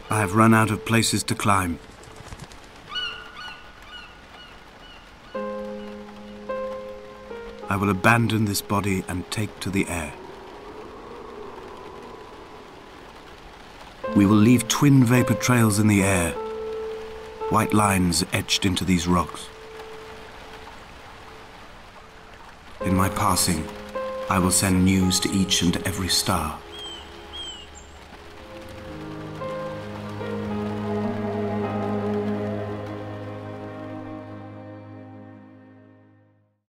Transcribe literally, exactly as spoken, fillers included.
I have run out of places to climb. I will abandon this body and take to the air. We will leave twin vapor trails in the air, white lines etched into these rocks. In my passing, I will send news to each and every star.